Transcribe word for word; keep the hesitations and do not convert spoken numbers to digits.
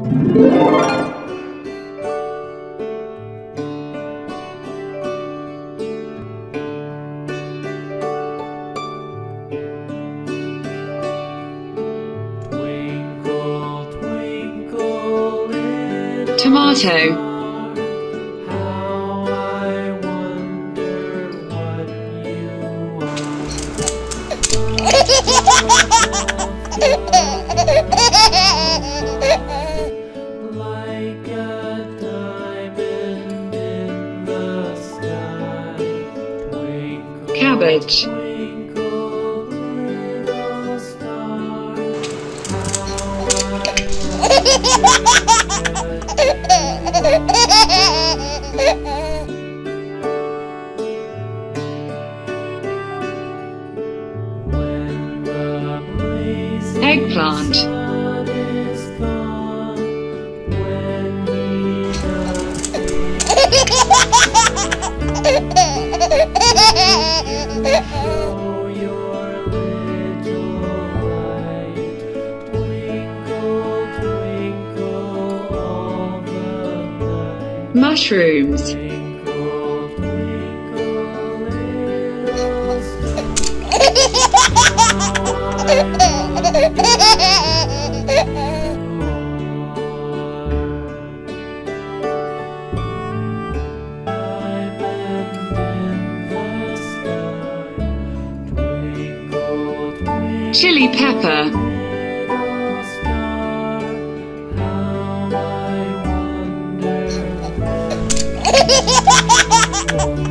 Tomato. Like a diamond in the sky. Twinkle, Cabbage. twinkle, little star. When the blazing Eggplant. sun is gone, when he does show your little light. Twinkle, twinkle all the night. Mushrooms. Twinkle, twinkle, little Chili pepper. How I wonder